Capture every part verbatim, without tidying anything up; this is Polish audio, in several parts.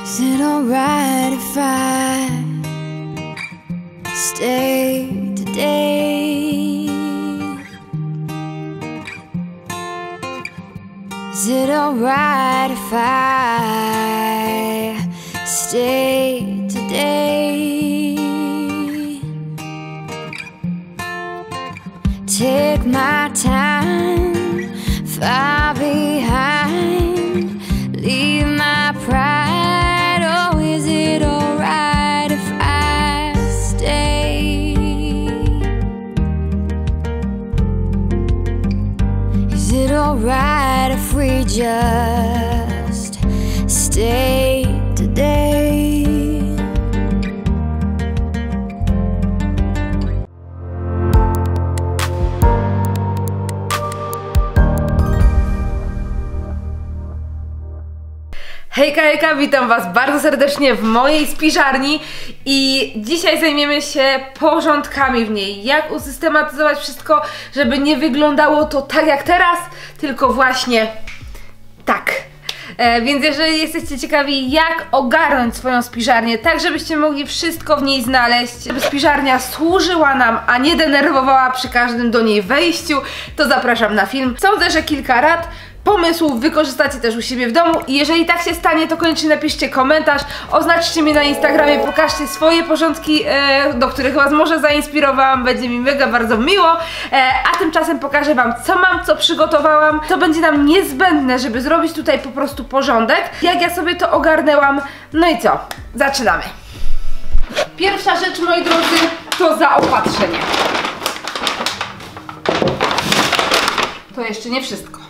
Is it alright if I stay today? Is it alright if I stay today? Take my time far behind, leave my pride. Oh, is it alright if I stay? Is it alright if we just stay today? Hejka, hejka, witam was bardzo serdecznie w mojej spiżarni i dzisiaj zajmiemy się porządkami w niej. Jak usystematyzować wszystko, żeby nie wyglądało to tak jak teraz, tylko właśnie tak. E, więc jeżeli jesteście ciekawi, jak ogarnąć swoją spiżarnię, tak żebyście mogli wszystko w niej znaleźć, żeby spiżarnia służyła nam, a nie denerwowała przy każdym do niej wejściu, to zapraszam na film. Sądzę, że kilka rad, pomysłów wykorzystacie też u siebie w domu i jeżeli tak się stanie, to koniecznie napiszcie komentarz, oznaczcie mnie na Instagramie, pokażcie swoje porządki, e, do których was może zainspirowałam, będzie mi mega bardzo miło, e, a tymczasem pokażę wam, co mam, co przygotowałam, co będzie nam niezbędne, żeby zrobić tutaj po prostu porządek, jak ja sobie to ogarnęłam. No i co? Zaczynamy. Pierwsza rzecz, moi drodzy, to zaopatrzenie. To jeszcze nie wszystko.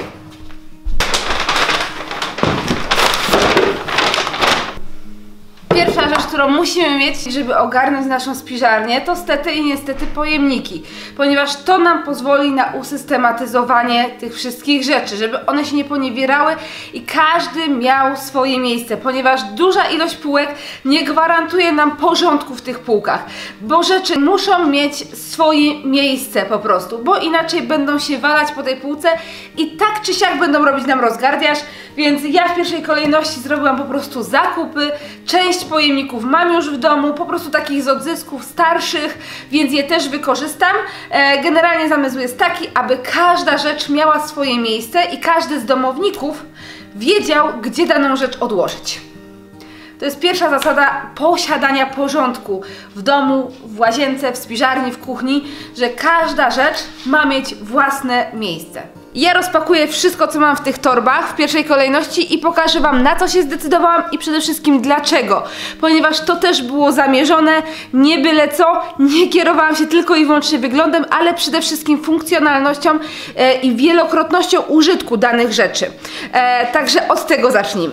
Pierwsza rzecz, którą musimy mieć, żeby ogarnąć naszą spiżarnię, to stety i niestety pojemniki, ponieważ to nam pozwoli na usystematyzowanie tych wszystkich rzeczy, żeby one się nie poniewierały i każdy miał swoje miejsce, ponieważ duża ilość półek nie gwarantuje nam porządku w tych półkach, bo rzeczy muszą mieć swoje miejsce po prostu, bo inaczej będą się walać po tej półce i tak czy siak będą robić nam rozgardiaż, więc ja w pierwszej kolejności zrobiłam po prostu zakupy. Część pojemników mam już w domu, po prostu takich z odzysków starszych, więc je też wykorzystam. E, generalnie zamysł jest taki, aby każda rzecz miała swoje miejsce i każdy z domowników wiedział, gdzie daną rzecz odłożyć. To jest pierwsza zasada posiadania porządku w domu, w łazience, w spiżarni, w kuchni, że każda rzecz ma mieć własne miejsce. Ja rozpakuję wszystko, co mam w tych torbach w pierwszej kolejności i pokażę wam, na co się zdecydowałam i przede wszystkim dlaczego. Ponieważ to też było zamierzone, nie byle co, nie kierowałam się tylko i wyłącznie wyglądem, ale przede wszystkim funkcjonalnością e, i wielokrotnością użytku danych rzeczy. E, także od tego zacznijmy.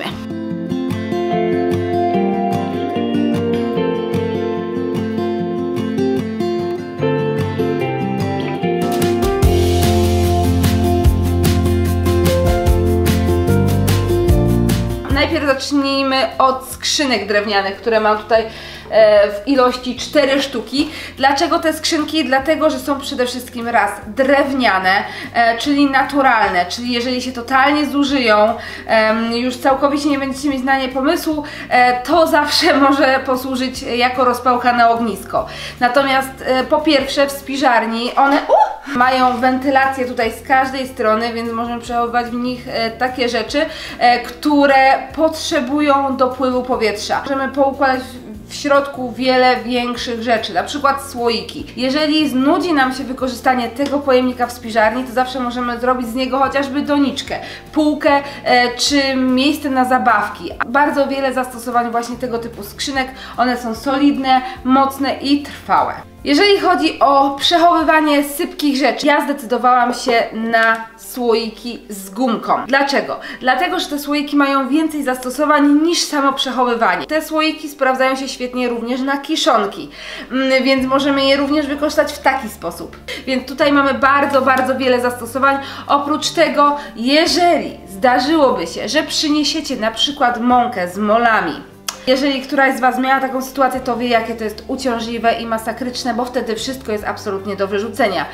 Najpierw zacznijmy od skrzynek drewnianych, które mam tutaj e, w ilości cztery sztuki. Dlaczego te skrzynki? Dlatego, że są przede wszystkim raz drewniane, e, czyli naturalne, czyli jeżeli się totalnie zużyją, e, już całkowicie nie będziecie mieć na nie pomysłu, e, to zawsze może posłużyć jako rozpałka na ognisko. Natomiast e, po pierwsze w spiżarni one uh, mają wentylację tutaj z każdej strony, więc możemy przechowywać w nich e, takie rzeczy, e, które potrzebują dopływu powietrza. Możemy poukładać w środku wiele większych rzeczy, na przykład słoiki. Jeżeli znudzi nam się wykorzystanie tego pojemnika w spiżarni, to zawsze możemy zrobić z niego chociażby doniczkę, półkę e, czy miejsce na zabawki. Bardzo wiele zastosowań właśnie tego typu skrzynek. One są solidne, mocne i trwałe. Jeżeli chodzi o przechowywanie sypkich rzeczy, ja zdecydowałam się na słoiki z gumką. Dlaczego? Dlatego, że te słoiki mają więcej zastosowań niż samo przechowywanie. Te słoiki sprawdzają się świetnie również na kiszonki, więc możemy je również wykorzystać w taki sposób. Więc tutaj mamy bardzo, bardzo wiele zastosowań. Oprócz tego, jeżeli zdarzyłoby się, że przyniesiecie na przykład mąkę z molami, jeżeli któraś z was miała taką sytuację, to wie, jakie to jest uciążliwe i masakryczne, bo wtedy wszystko jest absolutnie do wyrzucenia.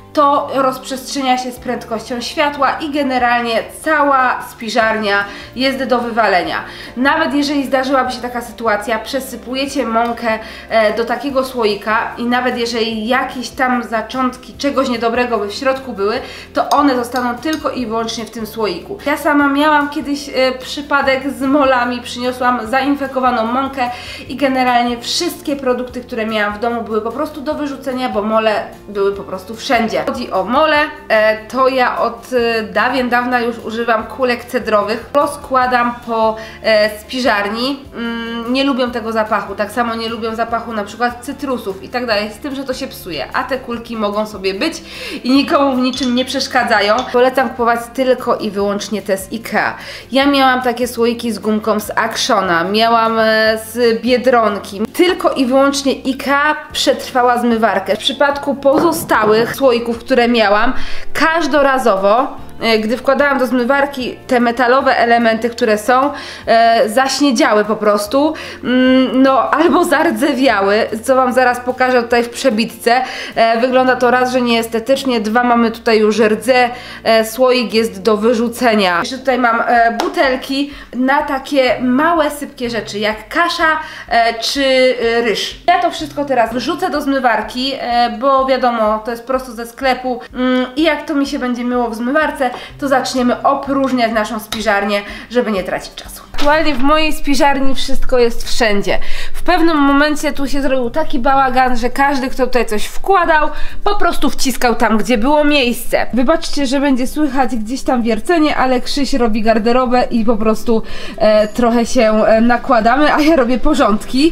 to rozprzestrzenia się z prędkością światła i generalnie cała spiżarnia jest do wywalenia. Nawet jeżeli zdarzyłaby się taka sytuacja, przesypujecie mąkę e, do takiego słoika i nawet jeżeli jakieś tam zaczątki czegoś niedobrego by w środku były, to one zostaną tylko i wyłącznie w tym słoiku. Ja sama miałam kiedyś e, przypadek z molami, przyniosłam zainfekowaną mąkę i generalnie wszystkie produkty, które miałam w domu, były po prostu do wyrzucenia, bo mole były po prostu wszędzie. Chodzi o mole, e, to ja od e, dawien dawna już używam kulek cedrowych. Rozkładam po e, spiżarni. Mm, nie lubią tego zapachu, tak samo nie lubią zapachu na przykład cytrusów i tak dalej, z tym, że to się psuje, a te kulki mogą sobie być i nikomu w niczym nie przeszkadzają. Polecam kupować tylko i wyłącznie te z Ikea. Ja miałam takie słoiki z gumką z Actiona, miałam e, z Biedronki. Tylko i wyłącznie Ikea przetrwała zmywarkę. W przypadku pozostałych słoików, które miałam, każdorazowo, gdy wkładałam do zmywarki te metalowe elementy, które są, e, zaśniedziały po prostu, mm, no albo zardzewiały, co wam zaraz pokażę tutaj w przebitce. E, wygląda to raz, że nieestetycznie, dwa, mamy tutaj już rdze, e, słoik jest do wyrzucenia. Jeszcze tutaj mam e, butelki na takie małe, sypkie rzeczy, jak kasza e, czy e, ryż. Ja to wszystko teraz wrzucę do zmywarki, e, bo wiadomo, to jest prosto ze sklepu mm, i jak to mi się będzie myło w zmywarce, to zaczniemy opróżniać naszą spiżarnię, żeby nie tracić czasu. Aktualnie w mojej spiżarni wszystko jest wszędzie. W pewnym momencie tu się zrobił taki bałagan, że każdy, kto tutaj coś wkładał, po prostu wciskał tam, gdzie było miejsce. Wybaczcie, że będzie słychać gdzieś tam wiercenie, ale Krzyś robi garderobę i po prostu e, trochę się e, nakładamy, a ja robię porządki.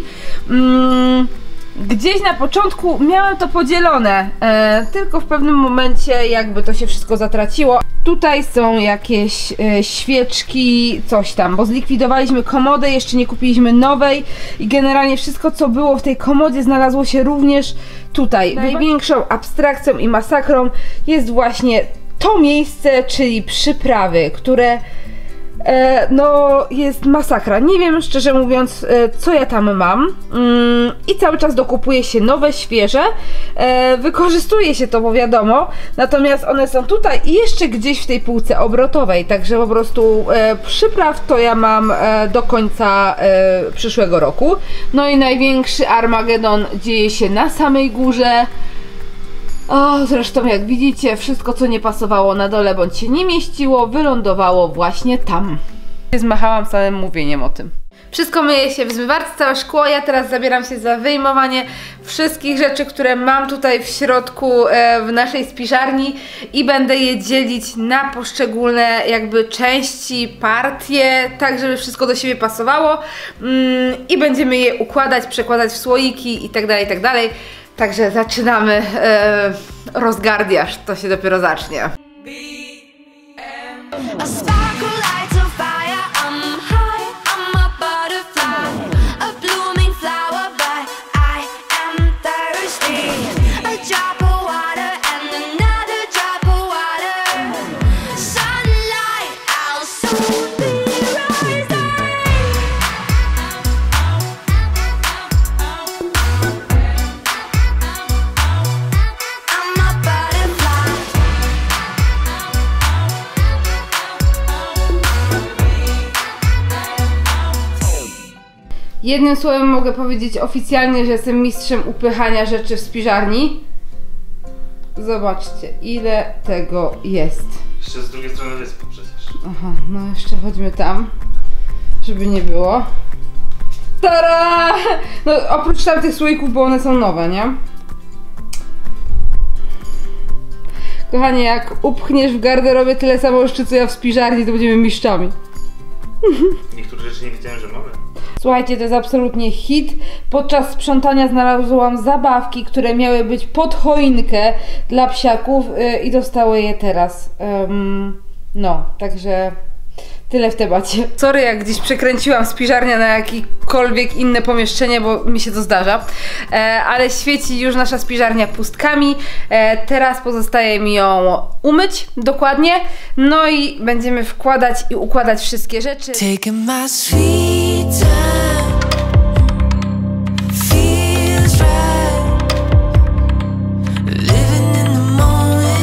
Mm. Gdzieś na początku miałam to podzielone, e, tylko w pewnym momencie jakby to się wszystko zatraciło. Tutaj są jakieś e, świeczki, coś tam, bo zlikwidowaliśmy komodę, jeszcze nie kupiliśmy nowej i generalnie wszystko, co było w tej komodzie, znalazło się również tutaj. Największą abstrakcją i masakrą jest właśnie to miejsce, czyli przyprawy, które E, no jest masakra. Nie wiem, szczerze mówiąc, e, co ja tam mam. Mm, I cały czas dokupuje się nowe, świeże. E, wykorzystuje się to, bo wiadomo. Natomiast one są tutaj i jeszcze gdzieś w tej półce obrotowej. Także po prostu e, przypraw to ja mam e, do końca e, przyszłego roku. No i największy Armagedon dzieje się na samej górze. O, zresztą jak widzicie, wszystko co nie pasowało na dole bądź się nie mieściło, wylądowało właśnie tam. Zmachałam samym mówieniem o tym. Wszystko myje się w zmywarce, całe szkło. Ja teraz zabieram się za wyjmowanie wszystkich rzeczy, które mam tutaj w środku e, w naszej spiżarni i będę je dzielić na poszczególne jakby części, partie, tak żeby wszystko do siebie pasowało mm, i będziemy je układać, przekładać w słoiki i tak dalej, i tak dalej. Także zaczynamy e, rozgardiaż, to się dopiero zacznie. Jednym słowem mogę powiedzieć oficjalnie, że jestem mistrzem upychania rzeczy w spiżarni. Zobaczcie, ile tego jest. Jeszcze z drugiej strony wyspy przecież. Aha, no jeszcze chodźmy tam, żeby nie było. Tara! No oprócz tamtych słoików, bo one są nowe, nie? Kochanie, jak upchniesz w garderobie tyle samo jeszcze co ja w spiżarni, to będziemy mistrzami. Niektóre rzeczy nie wiedziałem, że mamy. Słuchajcie, to jest absolutnie hit. Podczas sprzątania znalazłam zabawki, które miały być pod choinkę dla psiaków yy, i dostały je teraz. Um, no, także tyle w temacie. Sorry, jak gdzieś przekręciłam spiżarnię na jakiekolwiek inne pomieszczenie, bo mi się to zdarza. E, ale świeci już nasza spiżarnia pustkami. E, teraz pozostaje mi ją umyć dokładnie. No i będziemy wkładać i układać wszystkie rzeczy. Feels right. Living in the moment.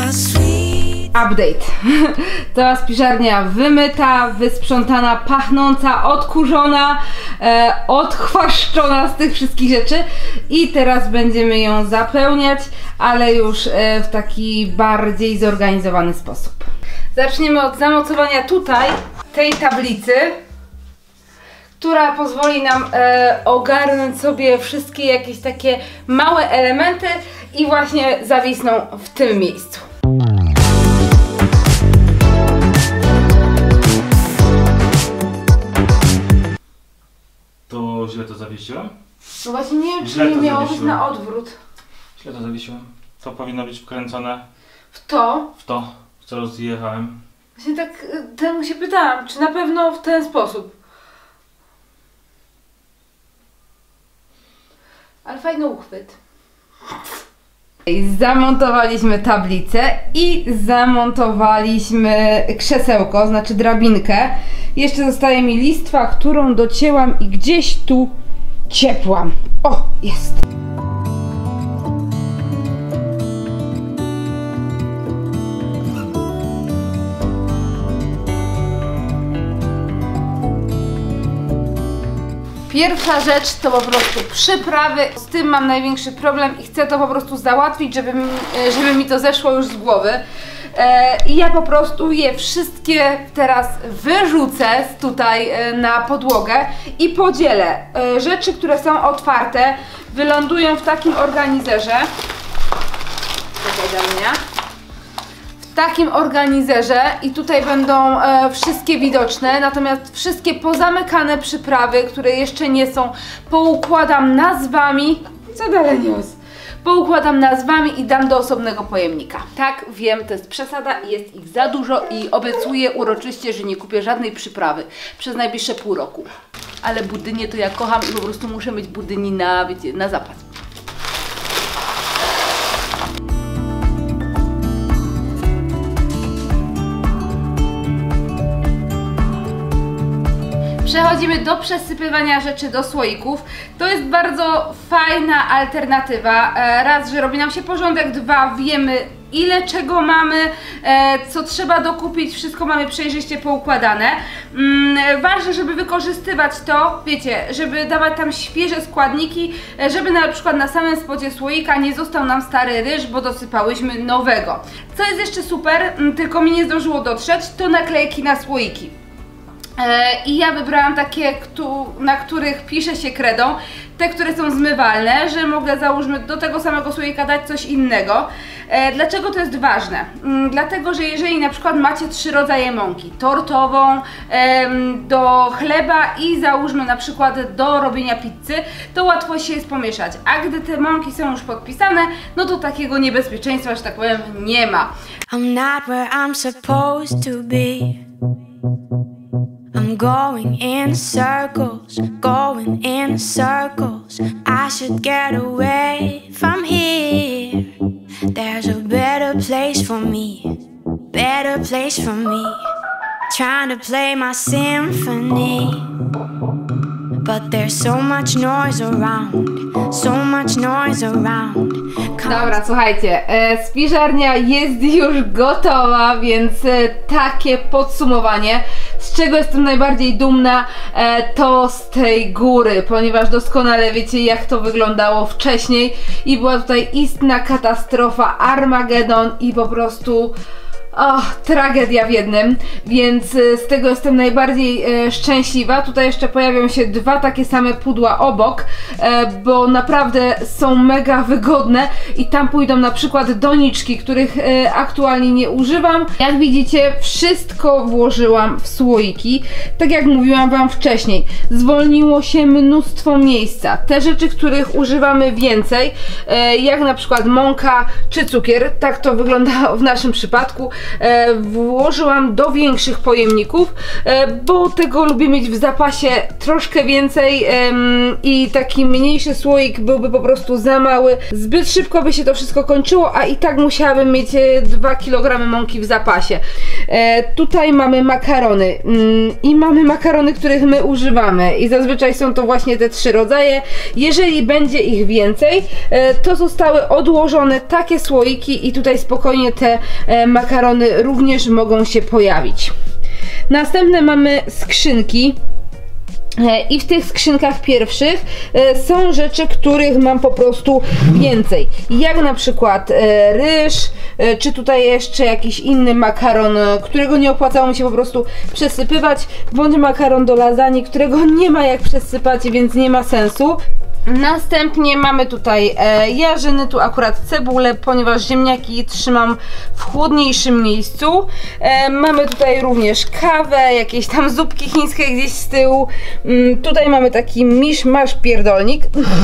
Update. Cała spiżarnia wymyta, wysprzątana, pachnąca, odkurzona, e, odchwaszczona z tych wszystkich rzeczy i teraz będziemy ją zapełniać, ale już e, w taki bardziej zorganizowany sposób. Zaczniemy od zamocowania tutaj tej tablicy, która pozwoli nam e, ogarnąć sobie wszystkie jakieś takie małe elementy i właśnie zawisną w tym miejscu. To źle to zawiesiłem? No właśnie nie wiem, czy Źle nie to miało być zawiesiłem. na odwrót. Źle to zawiesiłem. To powinno być wkręcone W to? w to, w co rozjechałem. Właśnie tak y, temu się pytałam, czy na pewno w ten sposób. Ale fajny uchwyt. Zamontowaliśmy tablicę i zamontowaliśmy krzesełko, znaczy drabinkę. Jeszcze zostaje mi listwa, którą docięłam i gdzieś tu ciepłam. O, jest! Pierwsza rzecz to po prostu przyprawy. Z tym mam największy problem i chcę to po prostu załatwić, żeby mi, żeby mi to zeszło już z głowy. E, I ja po prostu je wszystkie teraz wyrzucę tutaj e, na podłogę i podzielę. E, rzeczy, które są otwarte, wylądują w takim organizerze. Czekaj do mnie. W takim organizerze i tutaj będą e, wszystkie widoczne, natomiast wszystkie pozamykane przyprawy, które jeszcze nie są, poukładam nazwami. Co dalej nios? Poukładam nazwami i dam do osobnego pojemnika. Tak, wiem, to jest przesada i jest ich za dużo i obiecuję uroczyście, że nie kupię żadnej przyprawy przez najbliższe pół roku. Ale budynie to ja kocham i po prostu muszę mieć budyni na, wiecie, na zapas. Przechodzimy do przesypywania rzeczy do słoików. To jest bardzo fajna alternatywa. Raz, że robi nam się porządek, dwa, wiemy ile czego mamy, co trzeba dokupić, wszystko mamy przejrzyście poukładane. Ważne, żeby wykorzystywać to, wiecie, żeby dawać tam świeże składniki, żeby na przykład na samym spodzie słoika nie został nam stary ryż, bo dosypałyśmy nowego. Co jest jeszcze super, tylko mi nie zdążyło dotrzeć, to naklejki na słoiki. I ja wybrałam takie, na których pisze się kredą, te, które są zmywalne, że mogę, załóżmy, do tego samego słoika dać coś innego. Dlaczego to jest ważne? Dlatego, że jeżeli na przykład macie trzy rodzaje mąki, tortową, do chleba i załóżmy na przykład do robienia pizzy, to łatwo się jest pomieszać. A gdy te mąki są już podpisane, no to takiego niebezpieczeństwa, że tak powiem, nie ma. I'm not where I'm supposed to be. I'm going in circles, going in circles. I should get away from here. There's a better place for me, better place for me. Trying to play my symphony, but there's so much noise around, so much noise around. Dobra, słuchajcie, e, spiżarnia jest już gotowa, więc e, takie podsumowanie. Z czego jestem najbardziej dumna, e, to z tej góry, ponieważ doskonale wiecie, jak to wyglądało wcześniej i była tutaj istna katastrofa, Armagedon i po prostu... O, tragedia w jednym, więc y, z tego jestem najbardziej y, szczęśliwa. Tutaj jeszcze pojawią się dwa takie same pudła obok, y, bo naprawdę są mega wygodne i tam pójdą na przykład doniczki, których y, aktualnie nie używam. Jak widzicie, wszystko włożyłam w słoiki, tak jak mówiłam wam wcześniej. Zwolniło się mnóstwo miejsca. Te rzeczy, których używamy więcej, y, jak na przykład mąka czy cukier, tak to wygląda w naszym przypadku, e, włożyłam do większych pojemników, e, bo tego lubię mieć w zapasie troszkę więcej e, i taki mniejszy słoik byłby po prostu za mały. Zbyt szybko by się to wszystko kończyło, a i tak musiałabym mieć dwa kilogramy mąki w zapasie. E, tutaj mamy makarony mm, i mamy makarony, których my używamy i zazwyczaj są to właśnie te trzy rodzaje. Jeżeli będzie ich więcej, e, to zostały odłożone takie słoiki i tutaj spokojnie te e, makarony również mogą się pojawić. Następne mamy skrzynki. I w tych skrzynkach pierwszych są rzeczy, których mam po prostu więcej. Jak na przykład ryż, czy tutaj jeszcze jakiś inny makaron, którego nie opłacało mi się po prostu przesypywać, bądź makaron do lasagne, którego nie ma jak przesypać, więc nie ma sensu. Następnie mamy tutaj e, jarzyny, tu akurat cebulę, ponieważ ziemniaki trzymam w chłodniejszym miejscu. E, mamy tutaj również kawę, jakieś tam zupki chińskie gdzieś z tyłu. Mm, tutaj mamy taki misz-masz pierdolnik.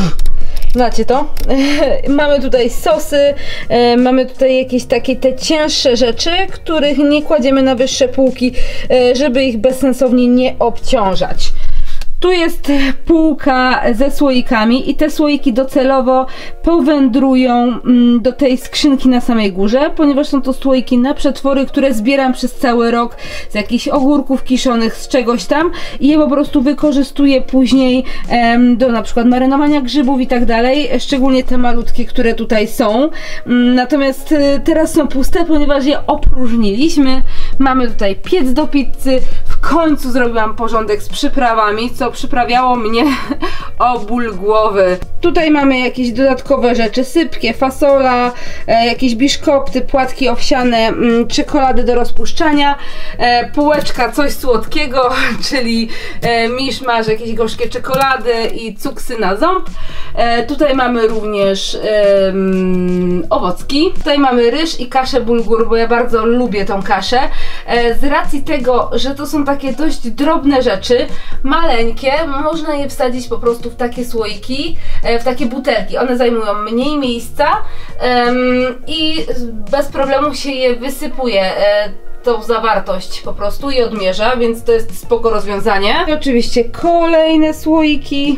Znacie to? Mamy tutaj sosy, e, mamy tutaj jakieś takie te cięższe rzeczy, których nie kładziemy na wyższe półki, e, żeby ich bezsensownie nie obciążać. Tu jest półka ze słoikami i te słoiki docelowo powędrują do tej skrzynki na samej górze, ponieważ są to słoiki na przetwory, które zbieram przez cały rok z jakichś ogórków kiszonych, z czegoś tam i je po prostu wykorzystuję później em, do na przykład marynowania grzybów i tak dalej, szczególnie te malutkie, które tutaj są. Natomiast y, teraz są puste, ponieważ je opróżniliśmy. Mamy tutaj piec do pizzy. W końcu zrobiłam porządek z przyprawami, co przyprawiało mnie o ból głowy. Tutaj mamy jakieś dodatkowe rzeczy, sypkie, fasola, e, jakieś biszkopty, płatki owsiane, m, czekolady do rozpuszczania, e, półeczka coś słodkiego, czyli e, miszmasz, jakieś gorzkie czekolady i cuksy na ząb. E, tutaj mamy również e, m, owocki. Tutaj mamy ryż i kaszę bulgur, bo ja bardzo lubię tą kaszę. E, z racji tego, że to są takie dość drobne rzeczy, maleńkie, można je wsadzić po prostu w takie słoiki, w takie butelki. One zajmują mniej miejsca um, i bez problemu się je wysypuje, tą zawartość po prostu i odmierza, więc to jest spoko rozwiązanie. I oczywiście kolejne słoiki.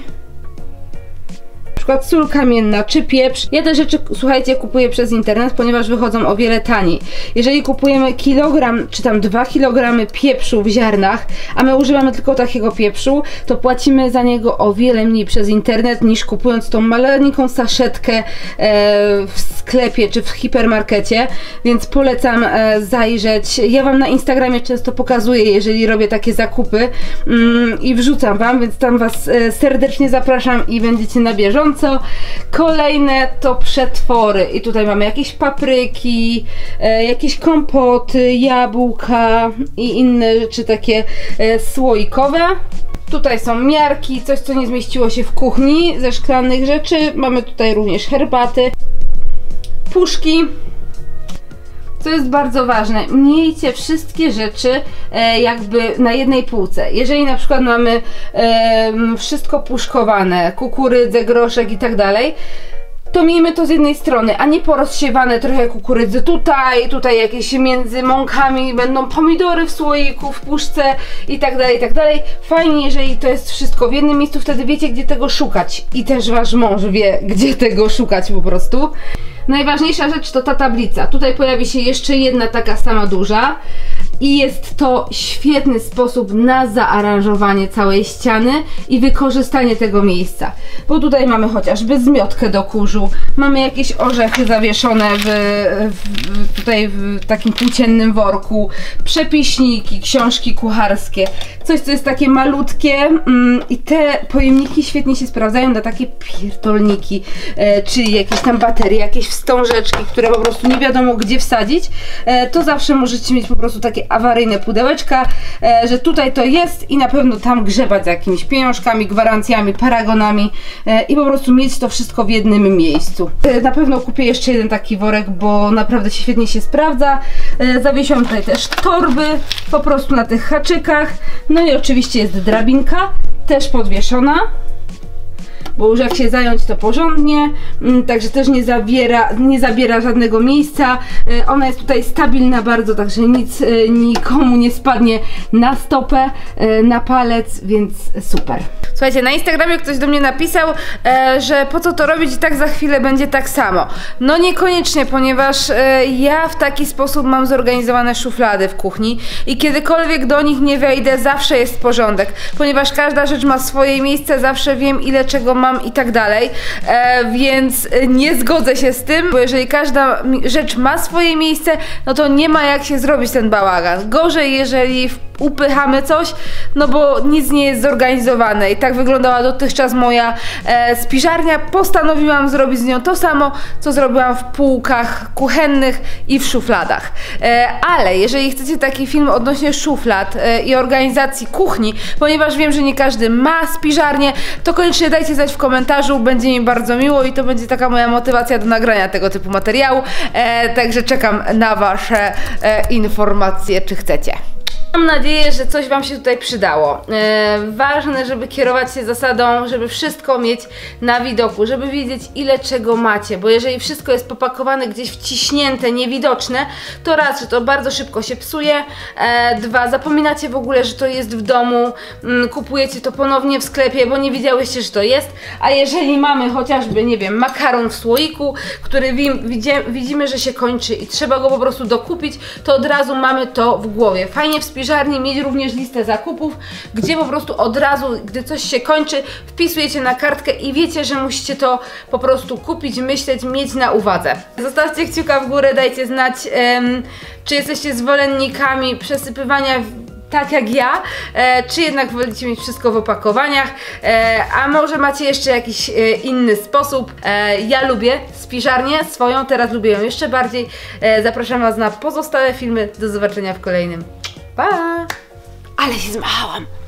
Na przykład sól kamienna czy pieprz. Ja te rzeczy, słuchajcie, kupuję przez internet, ponieważ wychodzą o wiele taniej. Jeżeli kupujemy kilogram czy tam dwa kilogramy pieprzu w ziarnach, a my używamy tylko takiego pieprzu, to płacimy za niego o wiele mniej przez internet niż kupując tą maleńką saszetkę e, w sklepie czy w hipermarkecie, więc polecam e, zajrzeć. Ja wam na Instagramie często pokazuję, jeżeli robię takie zakupy mm, i wrzucam wam, więc tam was e, serdecznie zapraszam i będziecie na bieżąco. Kolejne to przetwory i tutaj mamy jakieś papryki, e, jakieś kompoty, jabłka i inne rzeczy takie e, słoikowe. Tutaj są miarki, coś co nie zmieściło się w kuchni ze szklanych rzeczy. Mamy tutaj również herbaty, puszki. Co jest bardzo ważne, miejcie wszystkie rzeczy e, jakby na jednej półce. Jeżeli na przykład mamy e, wszystko puszkowane, kukurydzę, groszek i tak dalej, to miejmy to z jednej strony, a nie porozsiewane trochę kukurydzy tutaj, tutaj jakieś między mąkami będą pomidory w słoiku, w puszce i tak dalej, i tak dalej. Fajnie, jeżeli to jest wszystko w jednym miejscu, wtedy wiecie, gdzie tego szukać i też wasz mąż wie, gdzie tego szukać po prostu. Najważniejsza rzecz to ta tablica. Tutaj pojawi się jeszcze jedna taka sama duża i jest to świetny sposób na zaaranżowanie całej ściany i wykorzystanie tego miejsca. Bo tutaj mamy chociażby zmiotkę do kurzu, mamy jakieś orzechy zawieszone w, w, tutaj w takim płóciennym worku, przepiśniki, książki kucharskie, coś co jest takie malutkie mm, i te pojemniki świetnie się sprawdzają na takie pierdolniki, e, czyli jakieś tam baterie, jakieś wstążeczki, które po prostu nie wiadomo gdzie wsadzić, e, to zawsze możecie mieć po prostu takie awaryjne pudełeczka, e, że tutaj to jest i na pewno tam grzebać z jakimiś pieniążkami, gwarancjami, paragonami e, i po prostu mieć to wszystko w jednym miejscu. E, na pewno kupię jeszcze jeden taki worek, bo naprawdę się świetnie się sprawdza. E, zawiesiłam tutaj też torby po prostu na tych haczykach, no i oczywiście jest drabinka, też podwieszona. bo już jak się zająć, to porządnie, także też nie zabiera, nie zabiera żadnego miejsca. Ona jest tutaj stabilna bardzo, także nic nikomu nie spadnie na stopę, na palec, więc super. Słuchajcie, na Instagramie ktoś do mnie napisał, że po co to robić i tak za chwilę będzie tak samo. No niekoniecznie, ponieważ ja w taki sposób mam zorganizowane szuflady w kuchni i kiedykolwiek do nich nie wejdę, zawsze jest porządek, ponieważ każda rzecz ma swoje miejsce, zawsze wiem ile czego mam i tak dalej, e, więc nie zgodzę się z tym, bo jeżeli każda rzecz ma swoje miejsce, no to nie ma jak się zrobić ten bałagan. Gorzej, jeżeli upychamy coś, no bo nic nie jest zorganizowane i tak wyglądała dotychczas moja e, spiżarnia. Postanowiłam zrobić z nią to samo, co zrobiłam w półkach kuchennych i w szufladach. E, ale jeżeli chcecie taki film odnośnie szuflad e, i organizacji kuchni, ponieważ wiem, że nie każdy ma spiżarnię, to koniecznie dajcie znać w komentarzu, będzie mi bardzo miło i to będzie taka moja motywacja do nagrania tego typu materiału, e, także czekam na wasze e, informacje, czy chcecie. Mam nadzieję, że coś wam się tutaj przydało. E, ważne, żeby kierować się zasadą, żeby wszystko mieć na widoku, żeby wiedzieć ile czego macie, bo jeżeli wszystko jest popakowane gdzieś wciśnięte, niewidoczne, to raz, że to bardzo szybko się psuje, e, dwa, zapominacie w ogóle, że to jest w domu, m, kupujecie to ponownie w sklepie, bo nie wiedziałyście, że to jest, a jeżeli mamy chociażby, nie wiem, makaron w słoiku, który wi widzie widzimy, że się kończy i trzeba go po prostu dokupić, to od razu mamy to w głowie. Fajnie w spiżarni mieć również listę zakupów, gdzie po prostu od razu, gdy coś się kończy, wpisujecie na kartkę i wiecie, że musicie to po prostu kupić, myśleć, mieć na uwadze. Zostawcie kciuka w górę, dajcie znać, um, czy jesteście zwolennikami przesypywania tak jak ja, e, czy jednak wolicie mieć wszystko w opakowaniach, e, a może macie jeszcze jakiś e, inny sposób. E, ja lubię spiżarnię swoją, teraz lubię ją jeszcze bardziej. E, zapraszam was na pozostałe filmy, do zobaczenia w kolejnym. Pa! Ale się zmachałam!